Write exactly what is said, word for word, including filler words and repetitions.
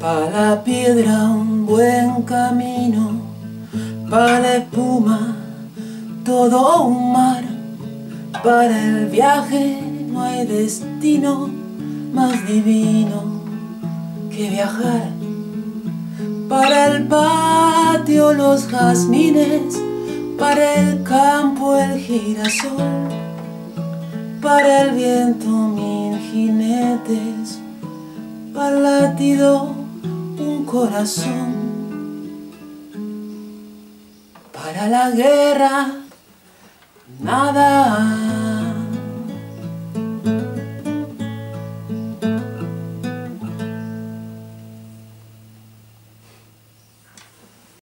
Pa' la piedra un buen camino, pa' la espuma todo un mar. Para el viaje no hay destino más divino que viajar. Para el patio los jazmines, para el campo el girasol, para el viento mil jinetes, para el latido un corazón. Para la guerra nada.